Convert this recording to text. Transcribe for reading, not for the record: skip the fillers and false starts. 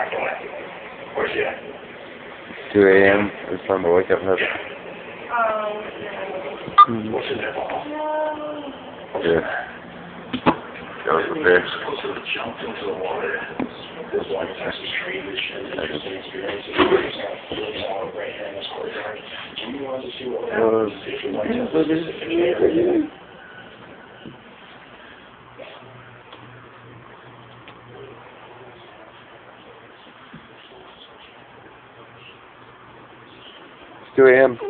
2 a.m. It's time to wake up. Yeah. Goes with this. It's 2 a.m.